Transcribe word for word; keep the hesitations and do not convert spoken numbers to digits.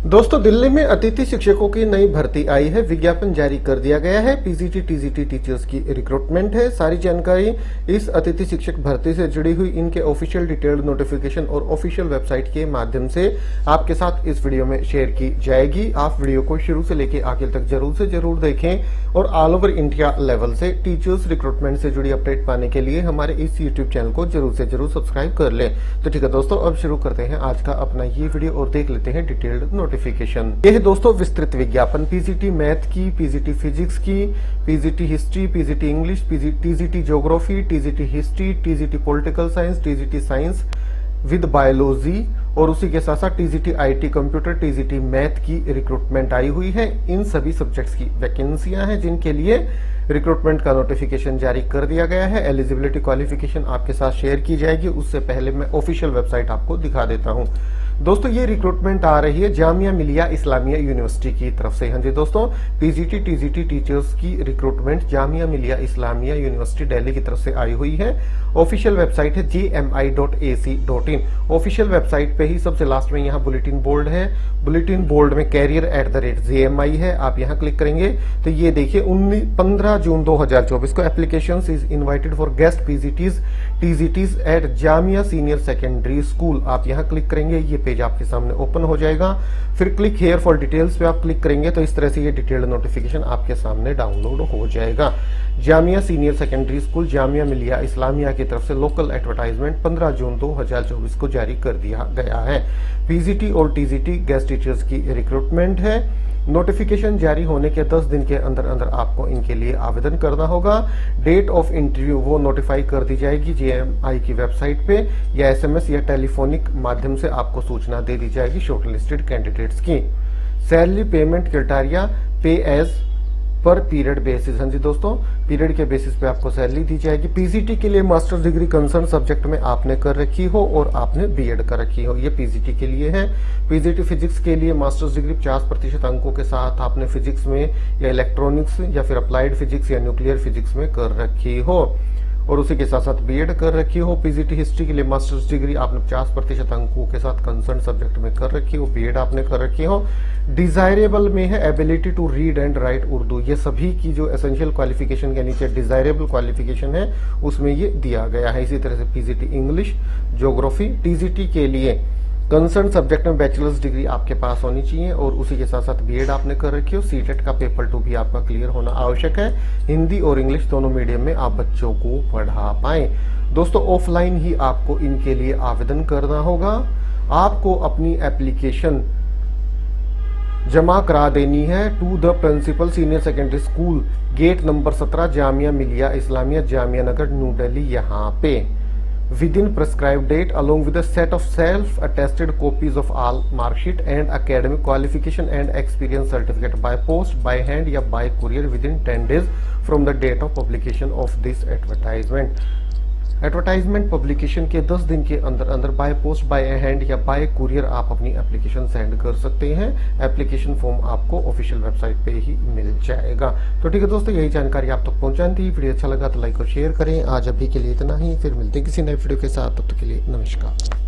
दोस्तों, दिल्ली में अतिथि शिक्षकों की नई भर्ती आई है। विज्ञापन जारी कर दिया गया है। पीजीटी टीजीटी टीचर्स की रिक्रूटमेंट है। सारी जानकारी इस अतिथि शिक्षक भर्ती से जुड़ी हुई इनके ऑफिशियल डिटेल्ड नोटिफिकेशन और ऑफिशियल वेबसाइट के माध्यम से आपके साथ इस वीडियो में शेयर की जाएगी। आप वीडियो को शुरू से लेकर आखिर तक जरूर से जरूर देखें और ऑल ओवर इंडिया लेवल से टीचर्स रिक्रूटमेंट से जुड़ी अपडेट पाने के लिए हमारे इस यूट्यूब चैनल को जरूर से जरूर सब्सक्राइब कर लें। तो ठीक है दोस्तों, अब शुरू करते हैं आज का अपना ये वीडियो और देख लेते हैं डिटेल्ड नोटिफिकेशन। ये है दोस्तों विस्तृत विज्ञापन पीजीटी मैथ की, पीजीटी फिजिक्स की, PGT history, PGT English, TGT geography, TGT history, TGT political science, TGT science with biology और उसी के साथ साथ TGT IT computer, TGT math की रिक्रूटमेंट आई हुई है। इन सभी सब्जेक्ट्स की वैकेंसियां हैं जिनके लिए रिक्रूटमेंट का नोटिफिकेशन जारी कर दिया गया है। एलिजिबिलिटी क्वालिफिकेशन आपके साथ शेयर की जाएगी। उससे पहले मैं ऑफिशियल वेबसाइट आपको दिखा देता हूं। दोस्तों, ये रिक्रूटमेंट आ रही है जामिया मिलिया इस्लामिया यूनिवर्सिटी की तरफ से। हाँ जी दोस्तों, पीजीटी टीजीटी टीचर्स की रिक्रूटमेंट जामिया मिलिया इस्लामिया यूनिवर्सिटी दिल्ली की तरफ से आई हुई है। ऑफिशियल वेबसाइट है जी M I dot A C dot in. Official website पे ही सबसे लास्ट में यहाँ बुलेटिन बोर्ड है। बुलेटिन बोर्ड में career at the rate J M I है। आप यहाँ क्लिक करेंगे तो ये देखिए पंद्रह जून दो हजार चौबीस को application is invited for guest PGTs TGTs at Jamia senior secondary school. आप यहाँ क्लिक करेंगे, ये पेज आपके सामने ओपन हो जाएगा। फिर क्लिक हेयर फॉर डिटेल्स पे आप क्लिक करेंगे तो इस तरह से ये डिटेल्ड नोटिफिकेशन आपके सामने डाउनलोड हो जाएगा। Jamia senior secondary school Jamia Millia Islamia की तरफ से लोकल एडवर्टाइजमेंट पंद्रह जून दो हजार चौबीस को जारी कर दिया गया है। पीजीटी और टीजीटी गेस्ट टीचर्स की रिक्रूटमेंट है। नोटिफिकेशन जारी होने के दस दिन के अंदर अंदर आपको इनके लिए आवेदन करना होगा। डेट ऑफ इंटरव्यू वो नोटिफाई कर दी जाएगी जेएमआई की वेबसाइट पे, या एसएमएस या टेलीफोनिक माध्यम से आपको सूचना दे दी जाएगी शॉर्टलिस्टेड कैंडिडेट्स की। Salary payment criteria pay as per period basis. हाँ जी दोस्तों, पीरियड के बेसिस पे आपको सैलरी दी जाएगी। पीजीटी के लिए मास्टर्स डिग्री कंसर्न सब्जेक्ट में आपने कर रखी हो और आपने बीएड कर रखी हो, ये पीजीटी के लिए है। पीजीटी फिजिक्स के लिए मास्टर्स डिग्री पचास प्रतिशत अंकों के साथ आपने फिजिक्स में या इलेक्ट्रॉनिक्स या फिर अप्लाइड फिजिक्स या न्यूक्लियर फिजिक्स में कर रखी हो और उसी के साथ साथ बीएड कर रखी हो। पीजीटी हिस्ट्री के लिए मास्टर्स डिग्री आपने पचास प्रतिशत अंकों के साथ कंसर्न सब्जेक्ट में कर रखी हो, बीएड आपने कर रखी हो। डिजायरेबल में है ability to read and write Urdu. ये सभी की जो एसेंशियल क्वालिफिकेशन के नीचे डिजायरेबल क्वालिफिकेशन है उसमें ये दिया गया है। इसी तरह से पीजीटी इंग्लिश ज्योग्राफी। टीजीटी के लिए कंसर्न सब्जेक्ट में बैचलर्स डिग्री आपके पास होनी चाहिए और उसी के साथ साथ बीएड आपने कर रखी हो। सीटेट का पेपर टू भी आपका क्लियर होना आवश्यक है। हिंदी और इंग्लिश दोनों मीडियम में आप बच्चों को पढ़ा पाएं। दोस्तों, ऑफलाइन ही आपको इनके लिए आवेदन करना होगा। आपको अपनी एप्लीकेशन जमा करा देनी है to the principal senior secondary school gate number सत्रह जामिया मिलिया इस्लामिया जामिया नगर न्यू दिल्ली, यहाँ पे within prescribed date along with a set of self-attested copies of all mark sheet and academic qualification and experience certificate by post, by hand या by courier within ten days from the date of publication of this advertisement। Advertisement publication के दस दिन के अंदर अंदर by post, by hand या by courier आप अपनी एप्लीकेशन सेंड कर सकते हैं। एप्लीकेशन फॉर्म आपको ऑफिशियल वेबसाइट पे ही मिल जाएगा। तो ठीक है दोस्तों, यही जानकारी आप तक पहुंचानी थी। वीडियो अच्छा लगा तो लाइक और शेयर करें। आज अभी के लिए इतना ही, फिर मिलते हैं किसी नए वीडियो के साथ। तब तक के लिए नमस्कार।